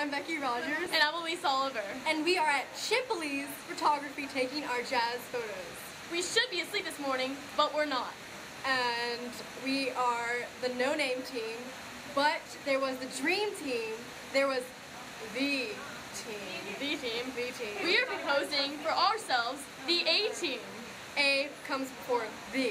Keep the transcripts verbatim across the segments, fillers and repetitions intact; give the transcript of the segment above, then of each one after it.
I'm Becky Rogers. And I'm Elise Oliver. And we are at Chipley's Photography taking our jazz photos. We should be asleep this morning, but we're not. And we are the no-name team, but there was the dream team, there was the team. The team. The team. We are proposing for ourselves the A team. A comes before the.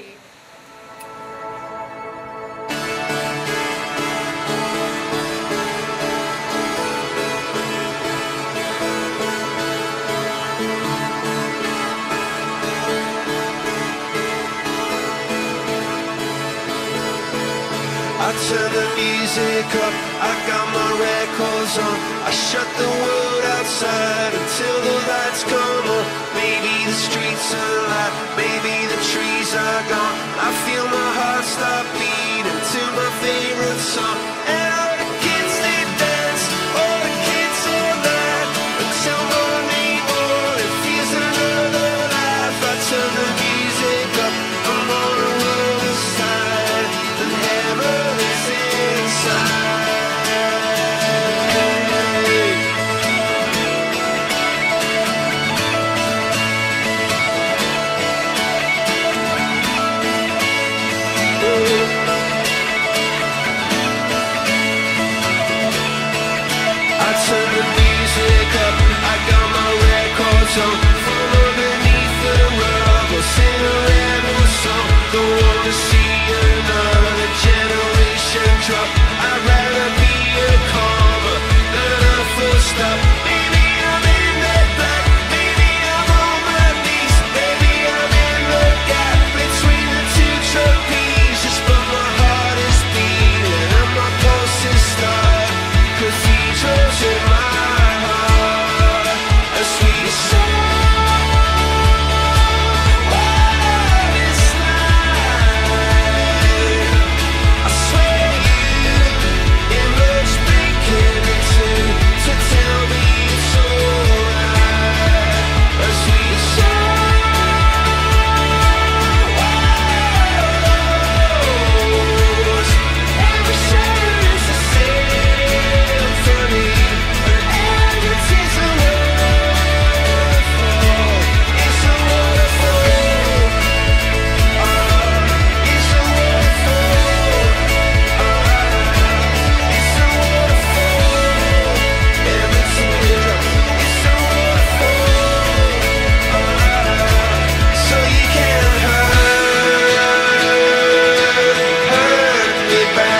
I turn the music up, I got my records on. I shut the world outside until the lights come on. Maybe the streets are alive, maybe the trees are gone. I feel my heart start beating to my favorite song. And all the kids, they dance, all the kids all night until morning morning feels another life. I turn the music up, I'm on the other side, and heaven is inside. I turn the music up, I got my records on. From underneath the rug, I'll sing a rebel song. Don't wanna see another generation drop. I'd rather be a comma than a full stop. Maybe I'm in the black, maybe I'm on my knees, maybe I'm in the gap between the two trapezes. But my heart is beating and my pulse is starting. Cathedrals in my heart, a sweet song. What is life? I swear you emerged breaking into to tell me it's alright. A sweet song. Whoa. Every shadow is a symphony, an endless is a waterfall. It's a waterfall. Ah, it's a waterfall. Ah, it's a waterfall. Every teardrop, it's a waterfall. Ah, so you can hurt, hurt me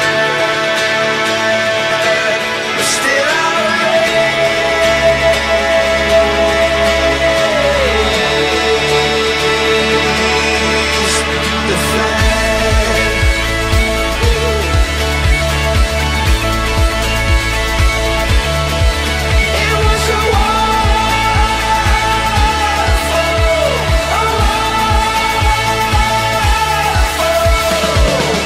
bad, but still I'll raise the flag. It was a waterfall, a waterfall.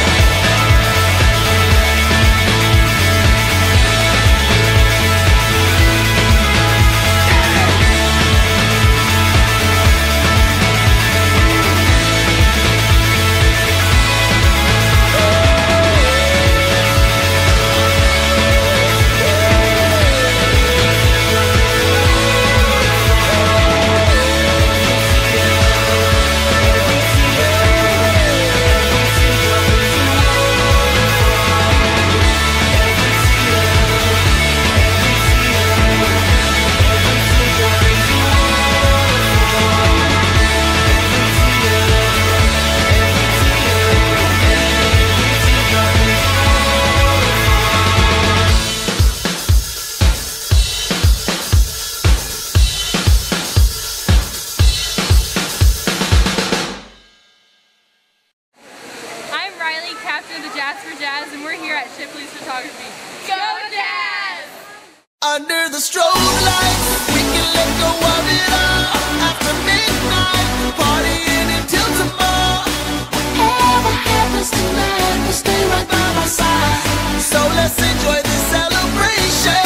I'm Riley, captain of the Jazz for Jazz, and we're here at Chipley's Photography. Go Jazz! Under the strobe lights, we can let go of it all. After midnight, partying until tomorrow. Whatever happens tonight, will stay right by my side. So let's enjoy this celebration.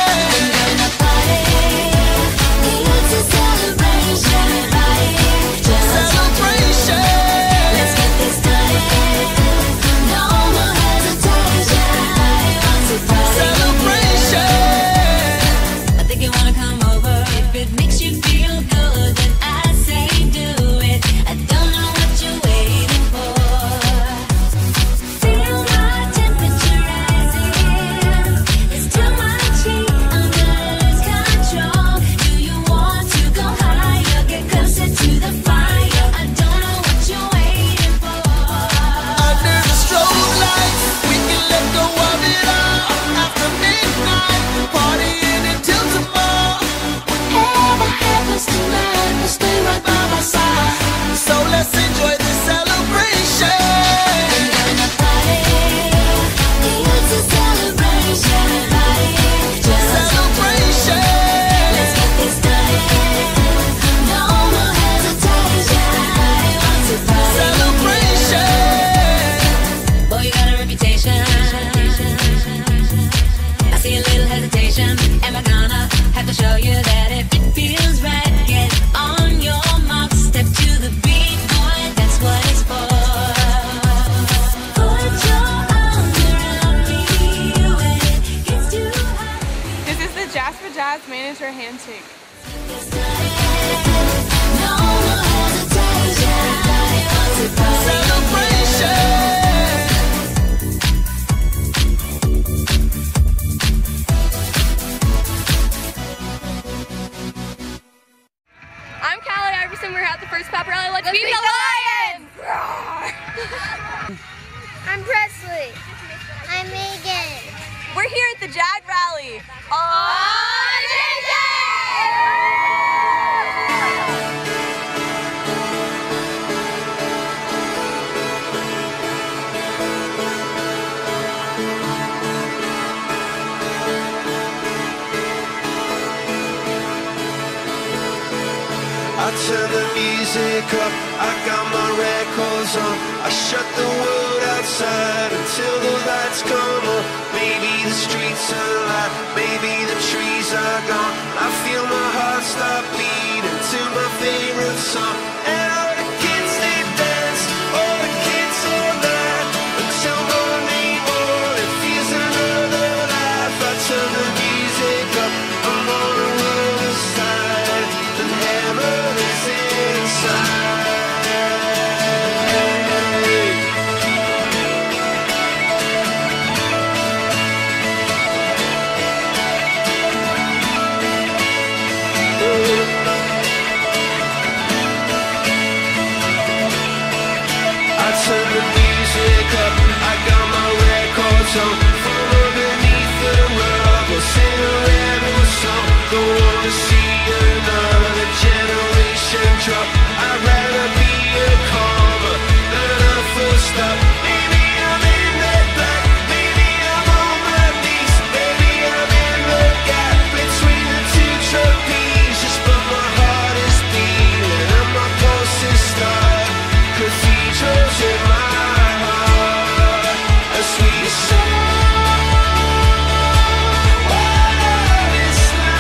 Celebration. Let's get this started. No more hesitation. Celebration. That's mandatory handshake. No more hesitation. I'm Callie Iverson. We're at the first pep rally. Let's, Let's beat, beat the Lions! I'm Presley. I'm Megan. We're here at the Jag Rally. On I turn the music up, I got my records on. I shut the world outside until the lights come on. Maybe the streets are alive, maybe the trees are gone. I feel my heart stop beating to my favorite song. And all the kids they dance, all the kids all night until Monday morning feels another life. I turn the music up, I'm on the other side. The heaven is inside. I turn the music up, I got my records on. From underneath the rug, we'll sing a random song. Don't wanna see another generation drop. I'd rather be a comma than a full stop. Maybe I'm in the black, maybe I'm on my knees, maybe I'm in the gap between the two trapezes. But my heart is beating and my pulse is starting. Cathedrals in my heart, a sweet song. What is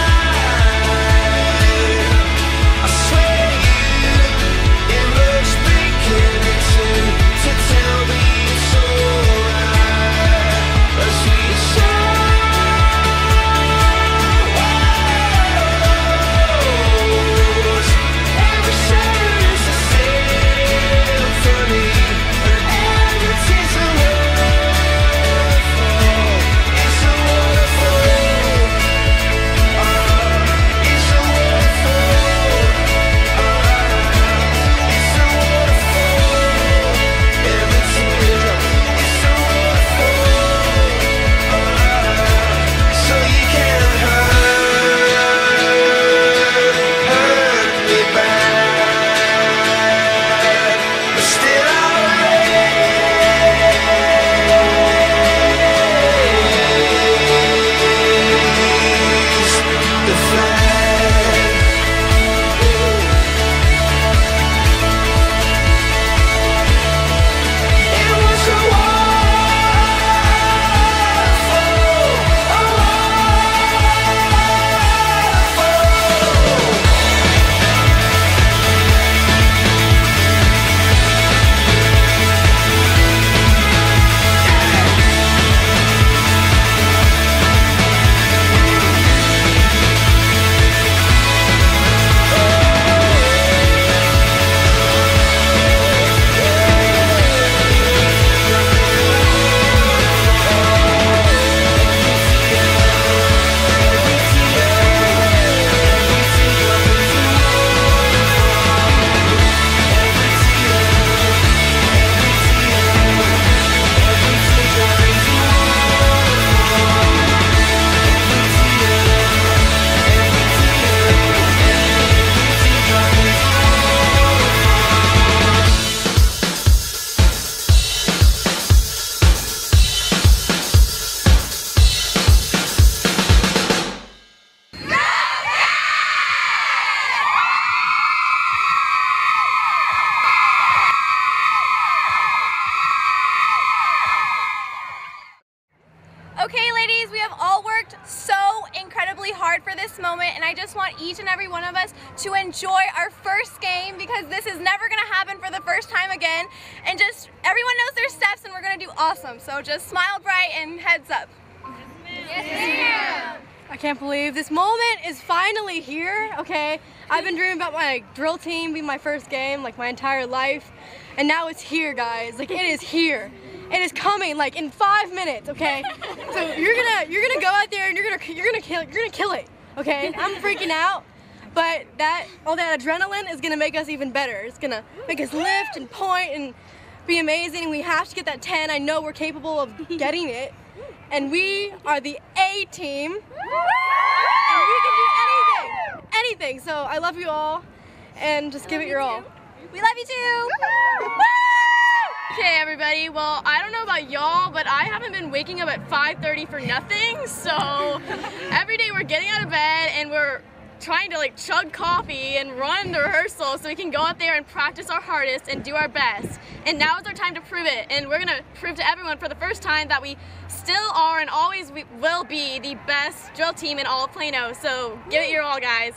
life? I swear you emerged breaking into to tell me it's alright. A sweet song. Every sound is a symphony, and every tear's a waterfall. It's a waterfall. Ah, it's a waterfall. Ah, it's a waterfall. Every teardrop, it's a waterfall. Ah, so you can hurt, hurt me bad, but still I'll raise the flag. It was a waterfall, a waterfall. Okay, ladies, we have all worked so incredibly hard for this moment, and I just want each and every one of us to enjoy our first game, because this is never gonna happen for the first time again. And just everyone knows their steps, and we're gonna do awesome. So just smile bright and heads up. Yes, ma'am. I can't believe this moment is finally here, okay? I've been dreaming about my drill team being my first game like my entire life, and now it's here, guys. Like, it is here. It is coming like in five minutes, okay? So you're gonna you're gonna go out there and you're gonna you're gonna kill you're gonna kill it, okay? I'm freaking out, but that all that adrenaline is gonna make us even better. It's gonna make us lift and point and be amazing. We have to get that ten. I know we're capable of getting it. And we are the A team. And we can do anything. Anything. So I love you all. And just give it your all. We love you too. Okay, everybody. Well, I don't know about y'all, but I haven't been waking up at five thirty for nothing. So every day we're getting out of bed and we're trying to like chug coffee and run the rehearsal so we can go out there and practice our hardest and do our best. And now is our time to prove it. And we're gonna prove to everyone for the first time that we still are and always will be the best drill team in all of Plano. So give it your all, guys.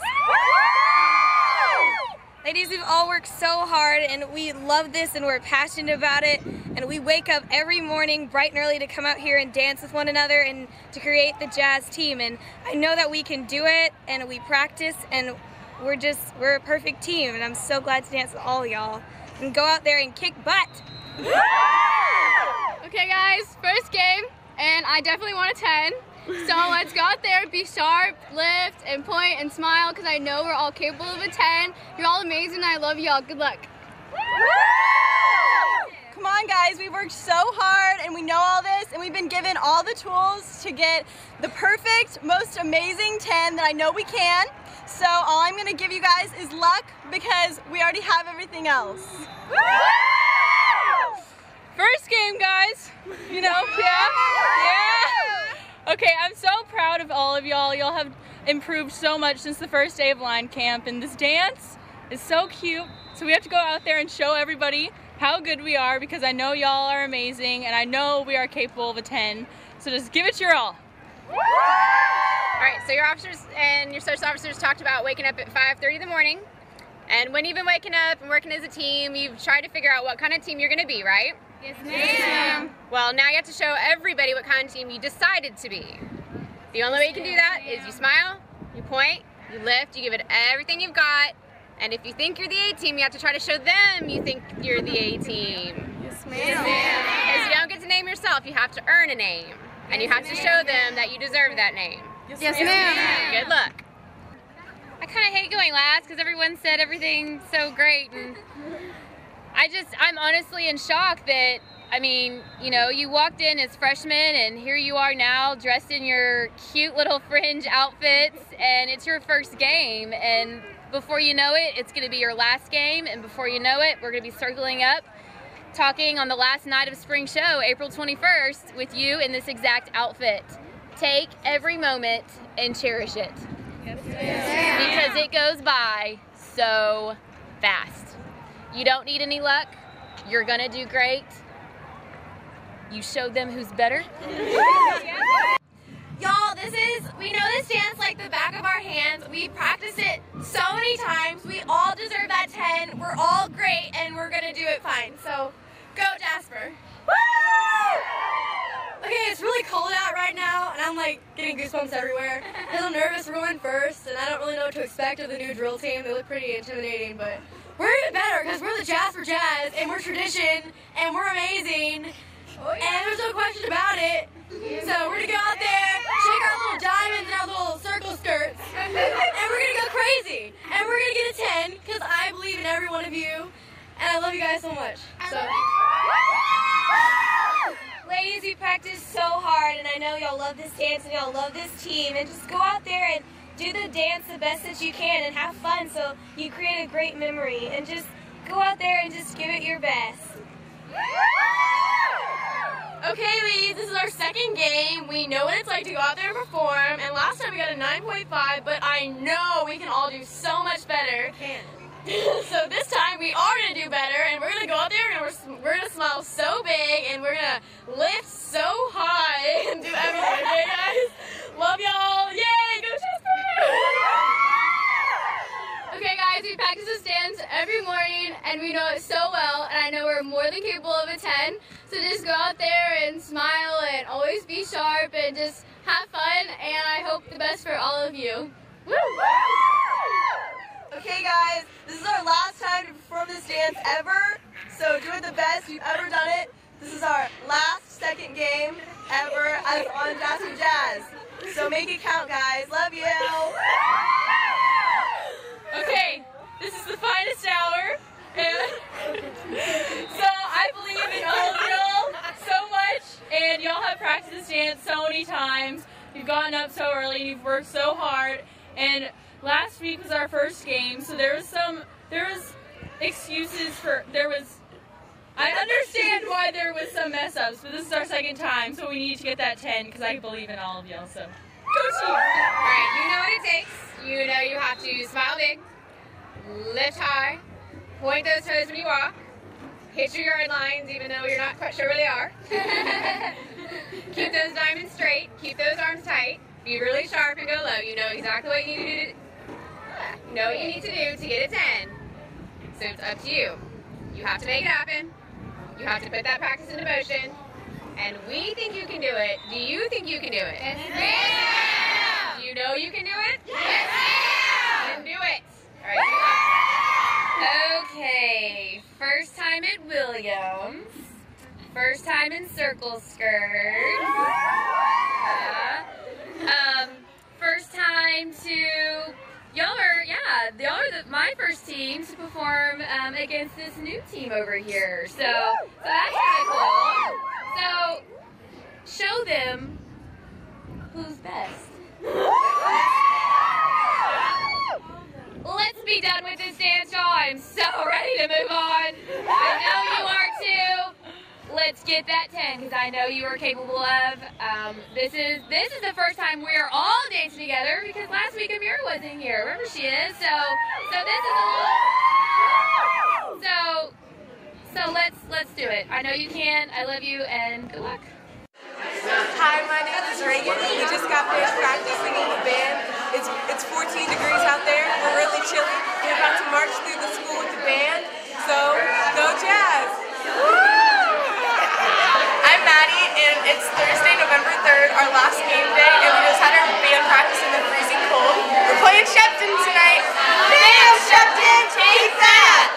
Ladies, we've all worked so hard and we love this and we're passionate about it, and we wake up every morning bright and early to come out here and dance with one another and to create the Jazz team. And I know that we can do it, and we practice, and we're just, we're a perfect team, and I'm so glad to dance with all y'all and go out there and kick butt. Okay guys, first game, and I definitely want a ten. So let's go out there, be sharp, lift, and point, and smile, because I know we're all capable of a ten. You're all amazing, and I love y'all. Good luck. Come on, guys. We worked so hard, and we know all this, and we've been given all the tools to get the perfect, most amazing ten that I know we can. So all I'm going to give you guys is luck, because we already have everything else. First game, guys. You know, yeah, yeah. Okay, I'm so proud of all of y'all. Y'all have improved so much since the first day of line camp, and this dance is so cute. So we have to go out there and show everybody how good we are, because I know y'all are amazing, and I know we are capable of a ten. So just give it your all. All right, so your officers and your social officers talked about waking up at five thirty in the morning. And when you've been waking up and working as a team, you've tried to figure out what kind of team you're going to be, right? Yes, ma'am. Well, now you have to show everybody what kind of team you decided to be. The only way you can do that is you smile, you point, you lift, you give it everything you've got, and if you think you're the A team, you have to try to show them you think you're the A team. Yes, ma'am. Because you don't get to name yourself, you have to earn a name. And you have to show them that you deserve that name. Yes, ma'am. Good luck. I kind of hate going last because everyone said everything's so great, and I just, I'm honestly in shock that, I mean, you know, you walked in as freshmen and here you are now dressed in your cute little fringe outfits, and it's your first game, and before you know it, it's going to be your last game, and before you know it, we're going to be circling up talking on the last night of spring show, April twenty-first, with you in this exact outfit. Take every moment and cherish it. Yes, ma'am. Because it goes by so fast. You don't need any luck. You're gonna do great. You showed them who's better. Y'all, this is, we know this dance like the back of our hands. We practice it so many times. We all deserve that ten. We're all great, and we're gonna do it fine. So, go Jasper. Okay, it's really cold out right now, and I'm like getting goosebumps everywhere. Because I'm nervous, we're going first, and I don't really know what to expect of the new drill team. They look pretty intimidating, but we're even better because we're the Jasper Jazz, and we're tradition, and we're amazing, oh, yeah. And there's no question about it. So we're gonna go out there, shake our little diamonds and our little circle skirts, and we're gonna go crazy, and we're gonna get a ten because I believe in every one of you, and I love you guys so much. So. Ladies, we practiced so hard, and I know y'all love this dance and y'all love this team, and just go out there and do the dance the best that you can and have fun so you create a great memory, and just go out there and just give it your best. Okay, ladies, this is our second game. We know what it's like to go out there and perform, and last time we got a nine point five, but I know we can all do so much better. So this time we are going to do better, and we're going to go out there and we're, we're going to smile so big, and we're going to lift so high and do everything, okay guys? Love y'all. Yay, go Jasper! Okay guys, we practice this dance every morning, and we know it so well, and I know we're more than capable of a ten. So just go out there and smile and always be sharp and just have fun ten, and I hope the best for all of you. Woo! Okay guys, this is our last time to perform this dance ever, so do it the best you've ever done it. This is our last second game ever as on Jazz with Jazz. So make it count, guys. Love you! Okay, this is the finest hour, and so I believe in all of y'all so much, and y'all have practiced this dance so many times. You've gotten up so early, and you've worked so hard, and last week was our first game, so there was some, there was excuses for, there was, I understand why there was some mess ups, but this is our second time, so we need to get that ten, because I believe in all of y'all, so go team! Alright, you know what it takes. You know you have to smile big, lift high, point those toes when you walk, hit your yard lines even though you're not quite sure where they are. Keep those diamonds straight, keep those arms tight, be really sharp and go low. You know exactly what you need to do. You know what you need to do to get a ten. So it's up to you. You have to make it happen. You have to put that practice into motion. And we think you can do it. Do you think you can do it? Yes, ma'am! You know you can do it? Yes, ma'am! Then do it. All right. Okay. First time at Williams. First time in circle skirt. Uh, um, first time to, y'all are, yeah, y'all are the, my first team to perform um, against this new team over here. So, so that's kind of cool. So, show them who's best. Let's be done with this dance, y'all. I'm so ready to move on. I know you are too. Let's get that ten, because I know you are capable of. Um, this is this is the first time we are all dancing together, because last week Amira wasn't here. Remember, she is. So, so this is a little. So, so let's let's do it. I know you can. I love you, and good luck. Hi, my name is Reagan. We just got finished practicing in the band. It's it's fourteen degrees out there. We're really chilly. We're about to march through the school with the band. So, go Jazz! I'm Maddie, and it's Thursday, November third, our last game day, and we just had our band practice in the freezing cold. We're playing Shepton tonight. Damn, Shepton, take that!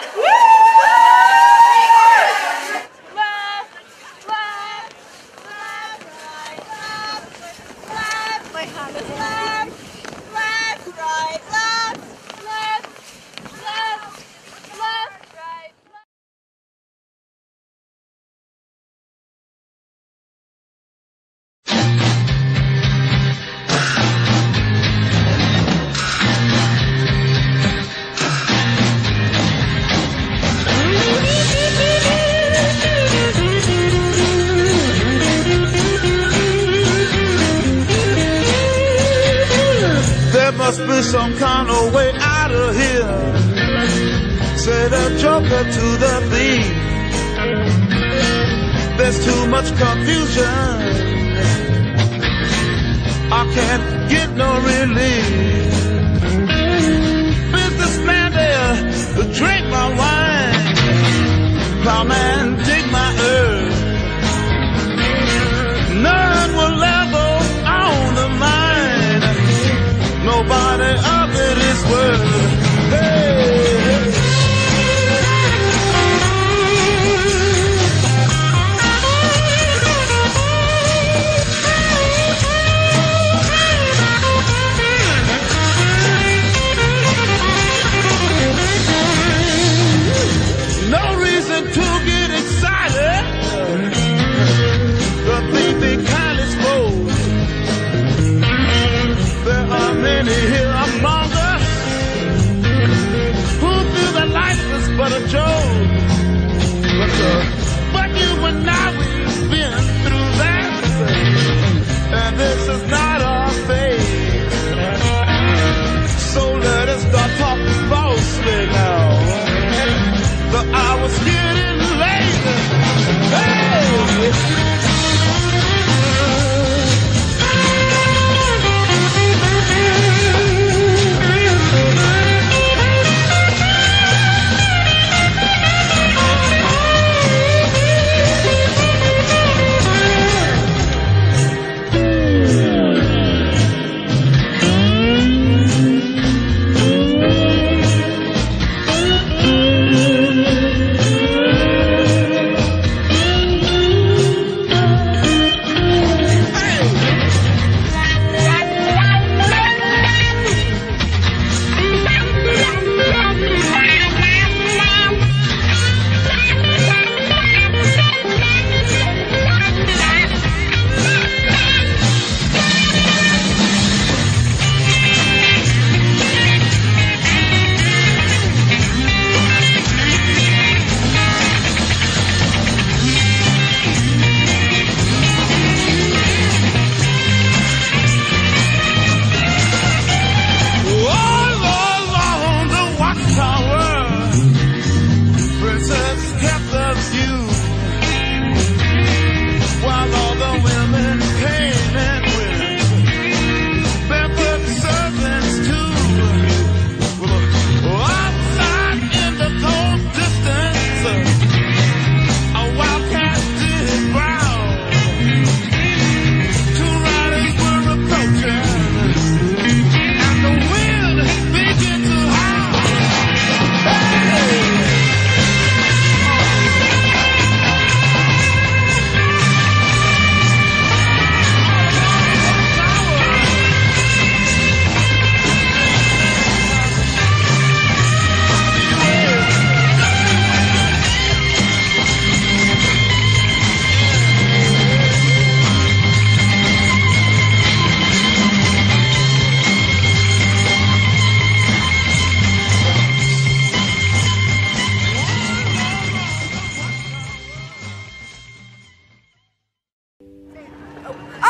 Left, left, left, right, left, left, my hand is left, left, right, left, left, left, left, right. There must be some kind of way out of here. Said a joker to the thief. There's too much confusion. I can't get no relief. Businessman there to drink my wine. Plowman dig my earth. None will ever own the mine. Nobody of it is worth. Hey, no reason to get excited. The thing they kindly spoke. There are many here among us who feel that life is but a joke. But, uh, but you and I, we've been through that, and this is not our fate. So let us start talking falsely now. The hour's getting late. Hey!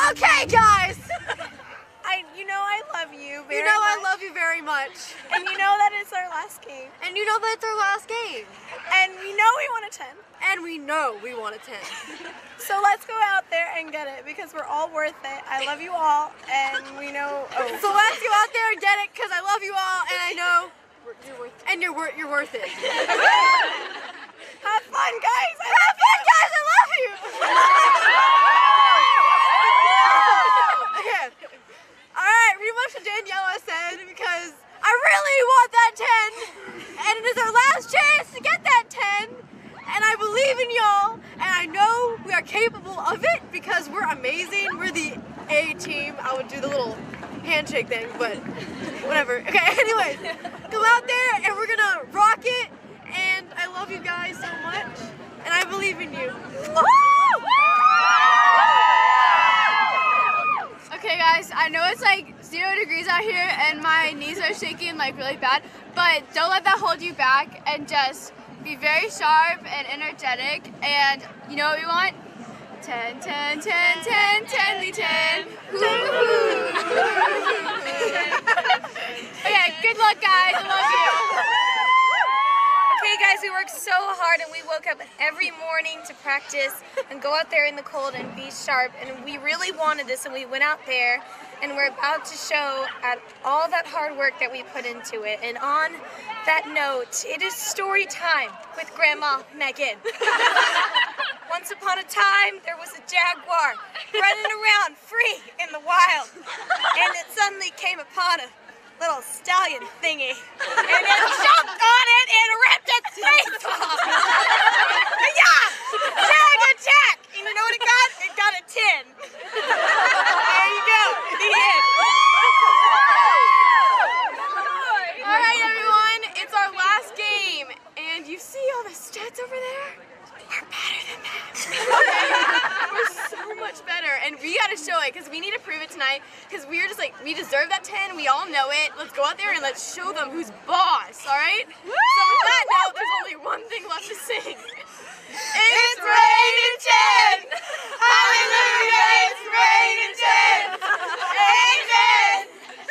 Okay, guys. I, you know I love you very You know much. I love you very much. And you know that it's our last game. And you know that it's our last game. And we know we want a ten. And we know we want a ten. So let's go out there and get it because we're all worth it. I love you all, and we know. Oh. So let's go out there and get it because I love you all, and I know you're worth it. And you're worth you're worth it. Have fun, guys. I Have fun, guys. I love you. Okay. All right. Read what Daniela said because I really want that ten, and it is our last chance to get that ten. And I believe in y'all, and I know we are capable of it because we're amazing. We're the A team. I would do the little handshake thing, but whatever. Okay, anyways, go out there and we're gonna rock it. And I love you guys so much, and I believe in you. Okay guys, I know it's like zero degrees out here and my knees are shaking like really bad, but don't let that hold you back and just be very sharp and energetic, and you know what we want? ten, ten, ten, ten, ten, we ten. Okay, good luck guys, I love you. Okay guys, we worked so hard and we woke up every morning to practice and go out there in the cold and be sharp, and we really wanted this, and we went out there and we're about to show at all that hard work that we put into it. And on that note, it is story time with Grandma Megan. Once upon a time, there was a jaguar running around free in the wild, and it suddenly came upon a little stallion thingy, and it jumped on it and ripped its face off. Yeah! Jag attack! And you know what it got? It got a ten. There you go. The end. All right, everyone, it's our last game, and you see all the stats over there? We're better than that. We're so much better, and we gotta show it because we need to prove it tonight. Because we're just like, we deserve that ten. We all know it. Let's go out there and let's show them who's boss. All right? So with that note, there's only one thing left to sing. It's raining ten. Hallelujah! It's raining ten. Amen.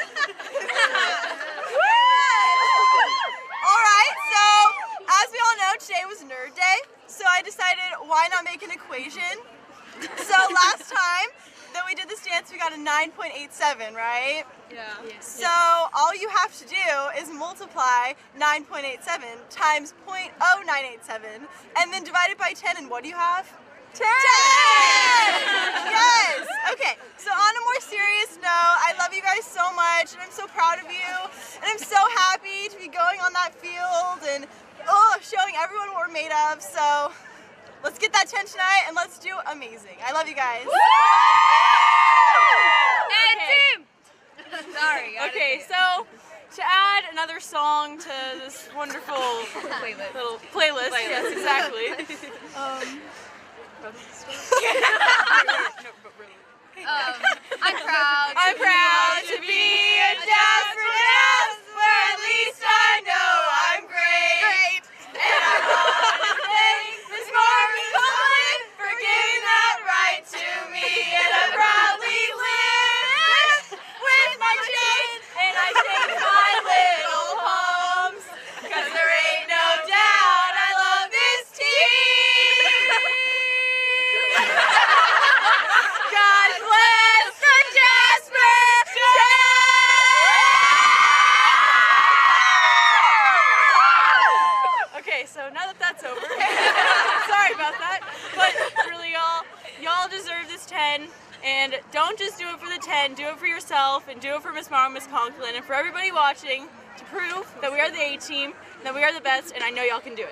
All right, so as we all know, today was Nerd Day, so I decided why not make an equation. So last time that we did this dance, we got a nine point eight seven, right? Yeah. So all you have to do is multiply nine point eight seven times zero point zero nine eight seven and then divide it by ten, and what do you have? ten! Yes! Okay, so on a more serious note, I love you guys so much, and I'm so proud of you, and I'm so happy to be going on that field and oh, showing everyone what we're made of. So let's get that ten tonight, and let's do amazing. I love you guys. And team! Sorry. Okay, so to add another song to this wonderful Playlist. little playlist, Playlist. yes, exactly. um, Um, I'm proud. I'm proud to be a Jasper Jazz, where at least I know I'm great. And I want to thank Miss Marvin Coleman for giving that right to me. And I proudly live with my chin, and I shake my little palms, 'cause there ain't no doubt I love this team. God bless the Jasper Jazz! Okay, so now that that's over, sorry about that, but really y'all, y'all deserve this ten, and don't just do it for the ten, do it for yourself, and do it for Miss Mara, Miss Conklin, and for everybody watching, to prove that we are the A-team, that we are the best, and I know y'all can do it.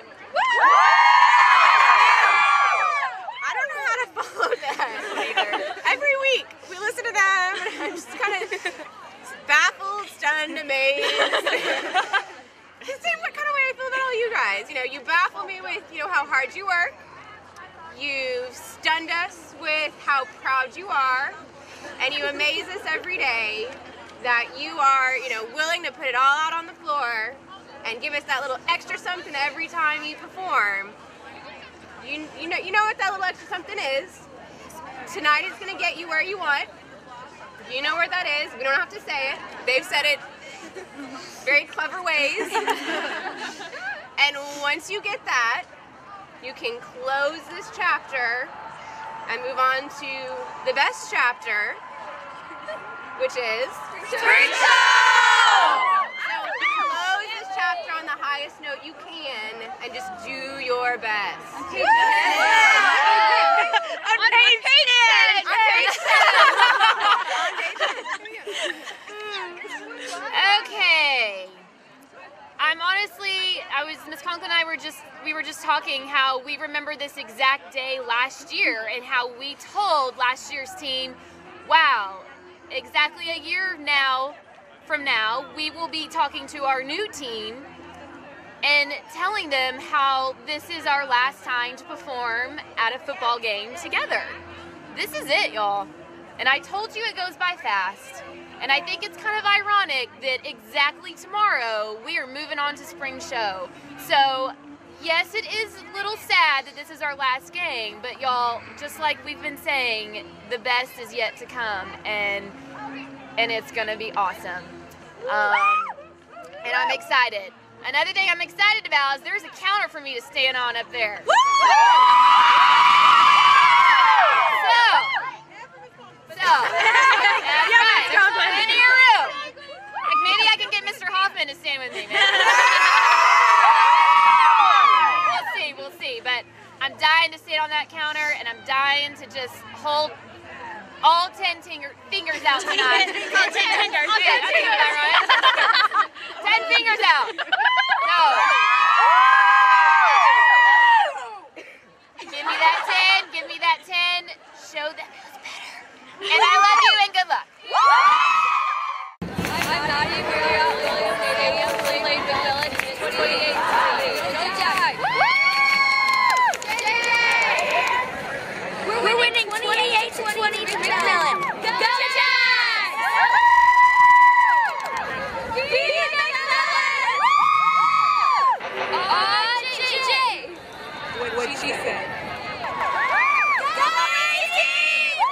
I don't know how to follow that either. Every week we listen to them, and I'm just kind of baffled, stunned, amazed. It's the same kind of way I feel about all you guys. You know, you baffle me with, you know, how hard you work. You've stunned us with how proud you are, and you amaze us every day that you are, you know, willing to put it all out on the floor and give us that little extra something every time you perform. You, you know you know what that little extra something is? tonight is going to get you where you want. You know where that is. We don't have to say it. They've said it very clever ways. And once you get that, you can close this chapter and move on to the best chapter, which is Spring Show! So close this chapter on the highest note you can and just do your best. Yeah. On page ten! On page ten! Okay. I'm honestly, I was, Miss Conklin and I were just, we were just talking how we remember this exact day last year and how we told last year's team, wow, exactly a year now from now, we will be talking to our new team and telling them how this is our last time to perform at a football game together. This is it, y'all. And I told you it goes by fast. And I think it's kind of ironic that exactly tomorrow we are moving on to Spring Show. So, yes, it is a little sad that this is our last game, but y'all, just like we've been saying, the best is yet to come, and and it's gonna be awesome. Um, and I'm excited. Another thing I'm excited about is there's a counter for me to stand on up there. So, so, that's right, there's plenty of room. Like maybe I can get Mister Hoffman to stand with me, man. We'll see, we'll see. But I'm dying to stand on that counter, and I'm dying to just hold all ten finger, fingers out tonight. All ten fingers. All ten fingers, all right? Ten fingers out. So, give me that ten, give me that ten, show them who's better. And I love you and good luck. I'm Nadia Marriott Williams, Stadium, Cleveland Village, twenty-eight. Go Jags! We're winning twenty-eight to twenty to McMillan. Go Jags! Beat McMillan! On J J! What she said. Go Easy!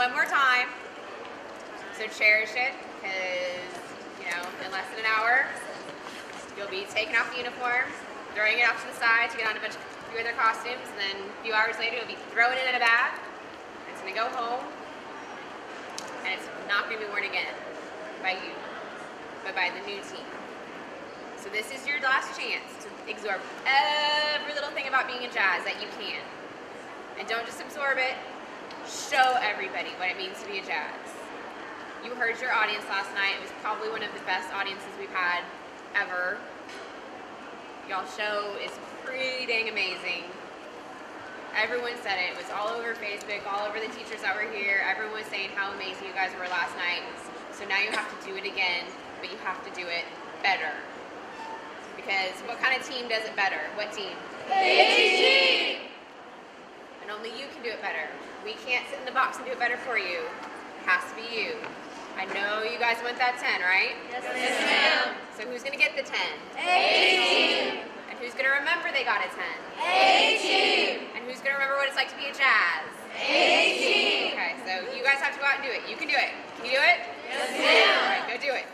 one more time. So cherish it, because, you know, in less than an hour, you'll be taking off the uniform, throwing it off to the side to get on a bunch of few other costumes, and then a few hours later, you'll be throwing it in a bag. It's gonna go home, and it's not gonna be worn again by you, but by the new team. So this is your last chance to absorb every little thing about being a Jazz that you can. And don't just absorb it, show everybody what it means to be a Jazz. You heard your audience last night. It was probably one of the best audiences we've had ever. Y'all show is pretty dang amazing. Everyone said it. It was all over Facebook, all over the teachers that were here. Everyone was saying how amazing you guys were last night. So now you have to do it again, but you have to do it better. Because what kind of team does it better? What team? A team! And only you can do it better. We can't sit in the box and do it better for you. It has to be you. I know you guys want that ten, right? Yes, ma'am. So who's going to get the ten? A team! And who's going to remember they got a ten? A team! And who's going to remember what it's like to be a Jazz? A team! Okay, so you guys have to go out and do it. You can do it. Can you do it? Yes, ma'am. All right, go do it.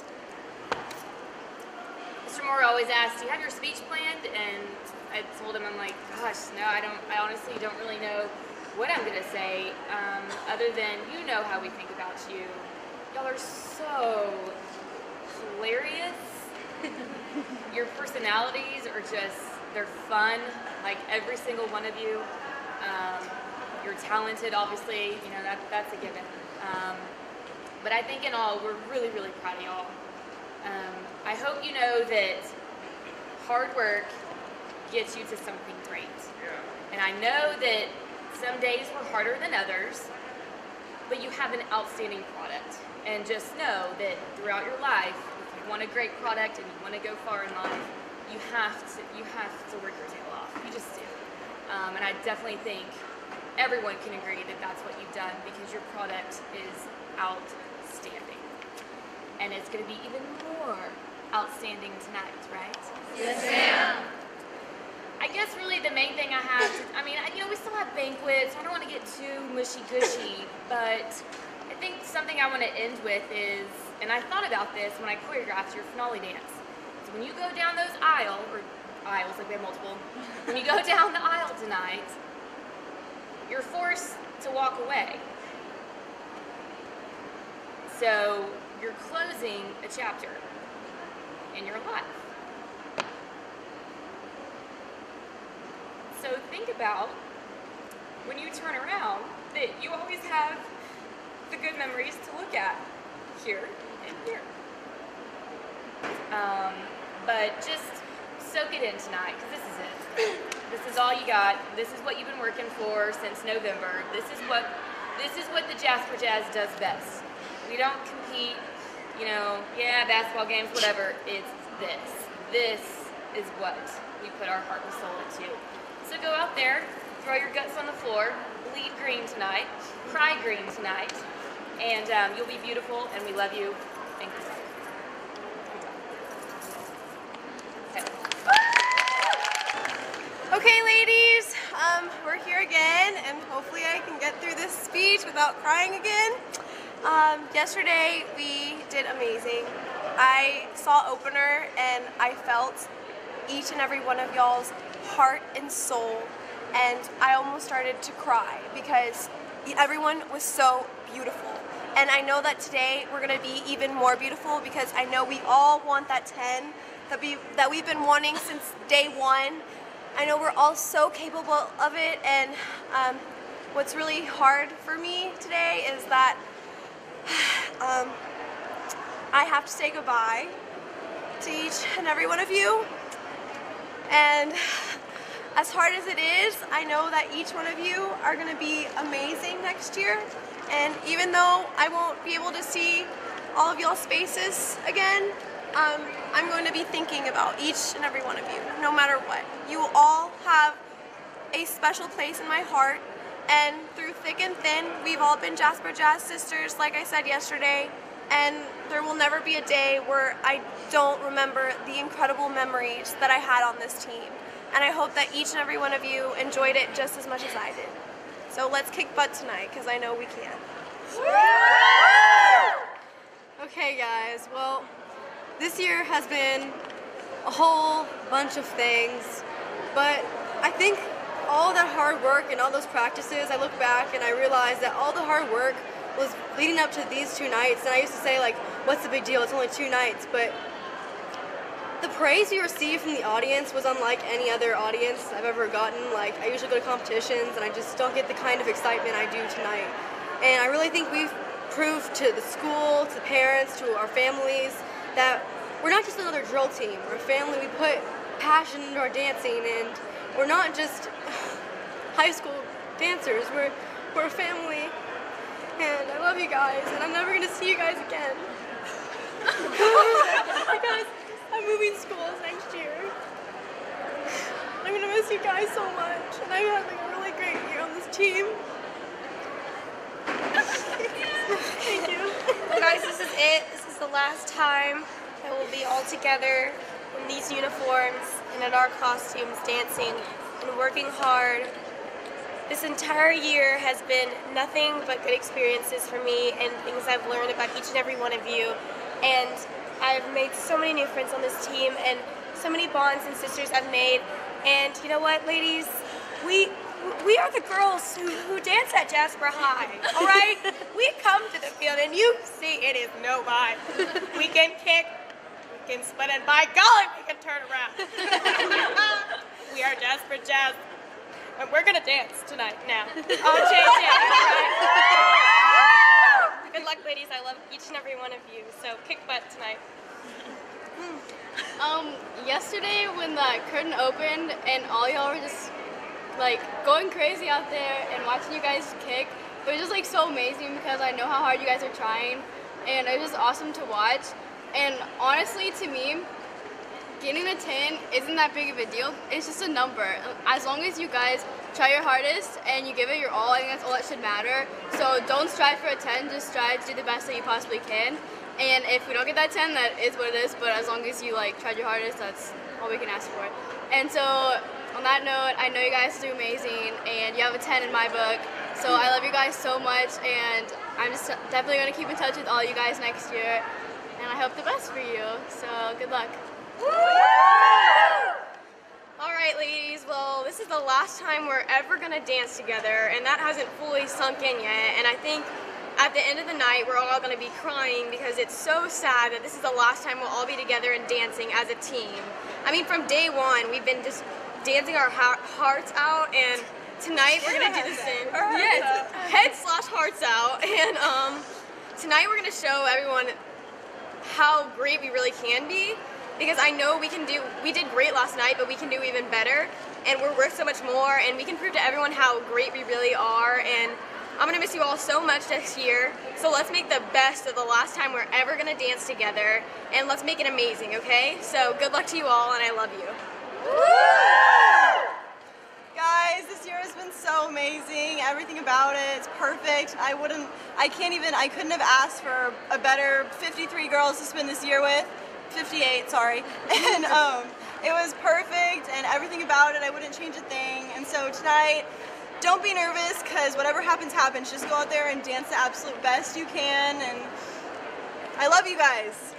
Mister Moore always asks, do you have your speech planned? And I told him, I'm like, gosh, no, I don't, I honestly don't really know what I'm gonna say, um, other than you know how we think about you. Y'all are so hilarious. Your personalities are just, they're fun, like every single one of you. Um, you're talented, obviously, you know, that, that's a given. Um, but I think in all, we're really, really proud of y'all. Um, I hope you know that hard work gets you to something great. Yeah. And I know that some days were harder than others, but you have an outstanding product. And just know that throughout your life, if you want a great product and you want to go far in life, you have to you have to work your tail off. You just do. Um, and I definitely think everyone can agree that that's what you've done, because your product is outstanding. And it's going to be even more outstanding tonight, right? Yes, ma'am. I guess really the main thing I have to, I mean, you know, we still have banquets. I don't want to get too mushy-gushy, but I think something I want to end with is, and I thought about this when I choreographed your finale dance. So when you go down those aisles, or aisles, like we have multiple, when you go down the aisle tonight, you're forced to walk away. So you're closing a chapter in your life. So think about when you turn around that you always have the good memories to look at here and here. Um, but just soak it in tonight, because this is it. This is all you got. This is what you've been working for since November. This is what this is what the Jasper Jazz does best. We don't compete, you know, yeah, basketball games, whatever. It's this. This is what we put our heart and soul into. So go out there, throw your guts on the floor, bleed green tonight, cry green tonight, and um, you'll be beautiful, and we love you. Thank you. Okay, ladies, um, we're here again, and hopefully I can get through this speech without crying again. Um, yesterday, we did amazing. I saw opener, and I felt each and every one of y'all's heart and soul, and I almost started to cry because everyone was so beautiful. And I know that today we're going to be even more beautiful, because I know we all want that ten that, we, that we've been wanting since day one. I know we're all so capable of it, and um, what's really hard for me today is that um, I have to say goodbye to each and every one of you. And as hard as it is, I know that each one of you are going to be amazing next year. And even though I won't be able to see all of y'all's faces again, um, I'm going to be thinking about each and every one of you, no matter what. You will all have a special place in my heart, and through thick and thin, we've all been Jasper Jazz sisters, like I said yesterday, and there will never be a day where I don't remember the incredible memories that I had on this team. And I hope that each and every one of you enjoyed it just as much as I did. So let's kick butt tonight, because I know we can. Okay guys, well, this year has been a whole bunch of things, but I think all that hard work and all those practices, I look back and I realize that all the hard work was leading up to these two nights, and I used to say like, what's the big deal, it's only two nights, but the praise we received from the audience was unlike any other audience I've ever gotten. Like, I usually go to competitions and I just don't get the kind of excitement I do tonight. And I really think we've proved to the school, to the parents, to our families, that we're not just another drill team. We're a family. We put passion into our dancing, and we're not just high school dancers. We're, we're a family, and I love you guys, and I'm never going to see you guys again. Because I'm moving schools next year. I'm going to miss you guys so much, and I'm having a really great year on this team. Thank you. Well, guys, this is it. This is the last time that we'll be all together in these uniforms and in our costumes, dancing and working hard. This entire year has been nothing but good experiences for me and things I've learned about each and every one of you. And I've made so many new friends on this team, and so many bonds and sisters I've made. And you know what, ladies? We we are the girls who, who dance at Jasper High, all right? We come to the field, and you see it is no vibe. We can kick, we can split, and by golly, we can turn around. We are Jasper Jazz, and we're gonna dance tonight now. On J J, all right? Good luck, ladies. I love each and every one of you, so kick butt tonight. Um, yesterday when the curtain opened and all y'all were just like going crazy out there and watching you guys kick, it was just like so amazing because I know how hard you guys are trying, and it was just awesome to watch. And honestly, to me, getting a ten isn't that big of a deal. It's just a number. As long as you guys try your hardest and you give it your all, I think that's all that should matter. So don't strive for a ten, just strive to do the best that you possibly can. And if we don't get that ten, that is what it is, but as long as you like tried your hardest, that's all we can ask for. And so on that note, I know you guys do amazing, and you have a ten in my book. So I love you guys so much, and I'm just definitely going to keep in touch with all you guys next year, and I hope the best for you. So good luck. All right, ladies, well, this is the last time we're ever gonna dance together, and that hasn't fully sunk in yet, and I think at the end of the night, we're all gonna be crying because it's so sad that this is the last time we'll all be together and dancing as a team. I mean, from day one, we've been just dancing our hearts out, and tonight we're gonna do the same. Yes, head slash hearts out, and um, tonight we're gonna show everyone how great we really can be, because I know we can do, we did great last night, but we can do even better, and we're worth so much more, and we can prove to everyone how great we really are, and I'm gonna miss you all so much next year, so let's make the best of the last time we're ever gonna dance together, and let's make it amazing, okay? So good luck to you all, and I love you. Guys, this year has been so amazing. Everything about it, it's perfect. I wouldn't, I can't even, I couldn't have asked for a better fifty-three girls to spend this year with. fifty-eight, sorry. And um, it was perfect, and everything about it, I wouldn't change a thing. And so tonight, don't be nervous, because whatever happens, happens. Just go out there and dance the absolute best you can, and I love you guys.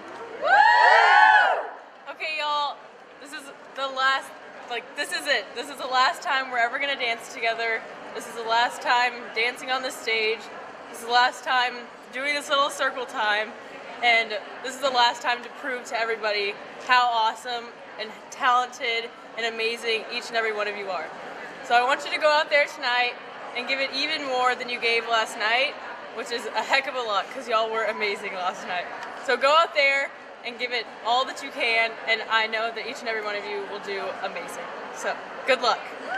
Okay, y'all, this is the last, like, this is it. This is the last time we're ever gonna dance together. This is the last time dancing on the stage. This is the last time doing this little circle time. And this is the last time to prove to everybody how awesome and talented and amazing each and every one of you are. So I want you to go out there tonight and give it even more than you gave last night, which is a heck of a lot, because y'all were amazing last night. So go out there and give it all that you can, and I know that each and every one of you will do amazing. So good luck.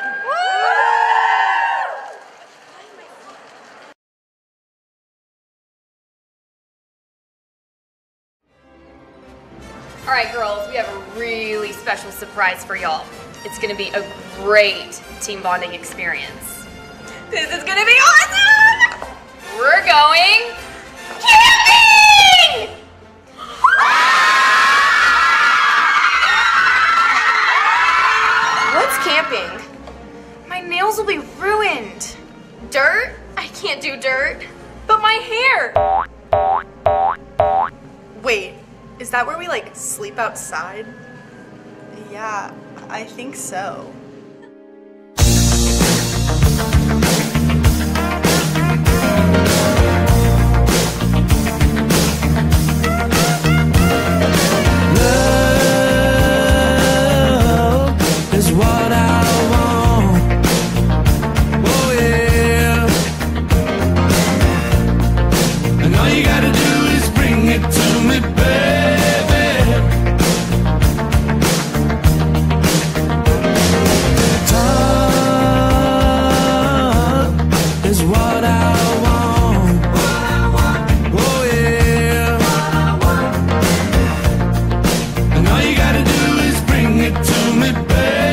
All right, girls, we have a really special surprise for y'all. It's gonna be a great team bonding experience. This is gonna be awesome! We're going camping! What's camping? My nails will be ruined. Dirt? I can't do dirt. But my hair! Wait, is that where we like sleep outside? Yeah, I think so. Is what I want. Oh yeah. And all you gotta do is bring it to me, baby. Talk is what I want. Oh yeah. And all you gotta do is bring it to me, baby.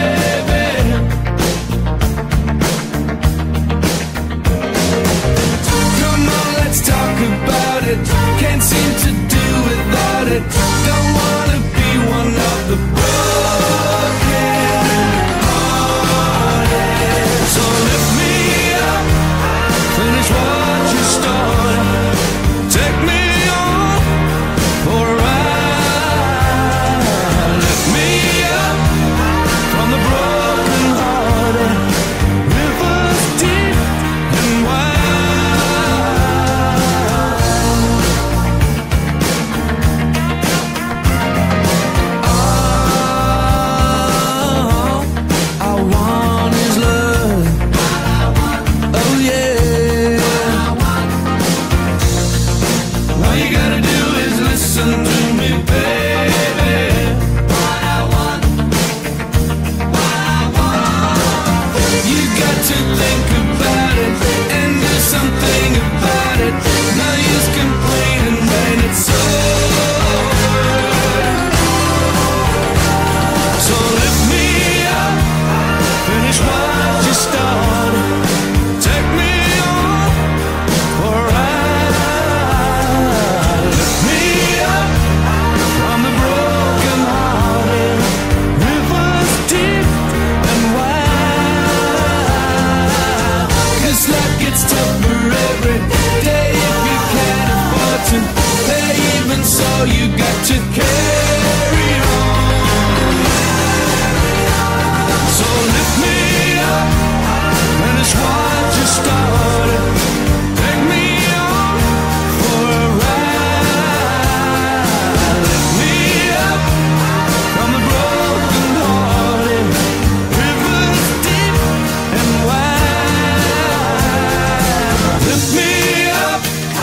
About it, can't seem to do without it. Don't wanna be one of the broken hearted. So lift me up, finish what you started. Take me on for a ride. Lift me up from the broken hearted. Rivers deep and wide. You got to carry on. So lift me up, and it's what you started. Take me on for a ride. Lift me up from the broken hearted. Rivers deep and wide. Lift me up.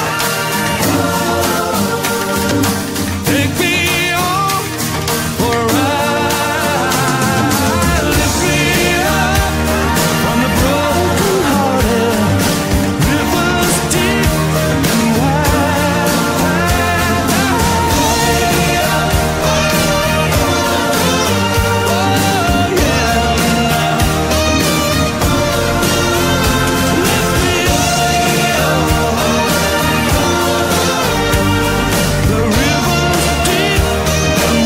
Take me on for a ride. Lift me up from the broken hearted. Rivers deep and wide. Oh yeah. Lift me up. The rivers deep and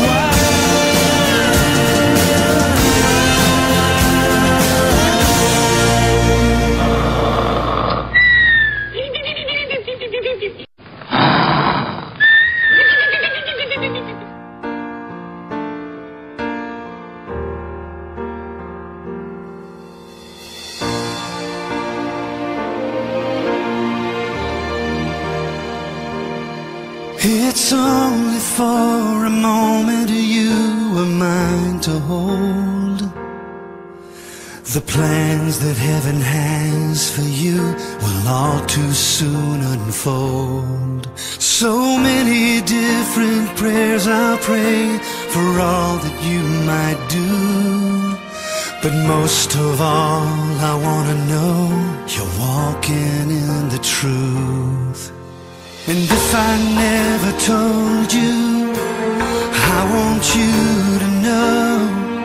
It's only for a moment you were mine to hold. The plans that heaven has for you will all too soon unfold. So many different prayers I'll pray for all that you might do. But most of all I wanna know you're walking in the truth. And if I never told you, I want you to know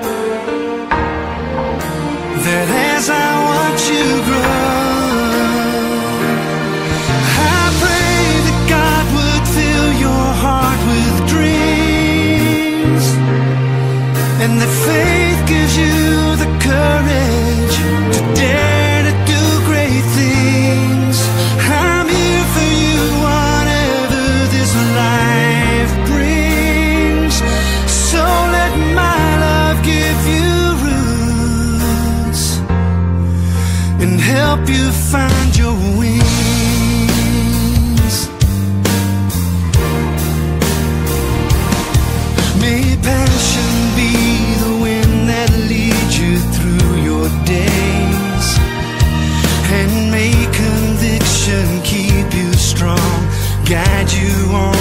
that as I watch you grow, I pray that God would fill your heart with dreams, and that faith gives you the courage to dare to do great things. and help you find your wings. May passion be the wind that leads you through your days, and may conviction keep you strong, guide you on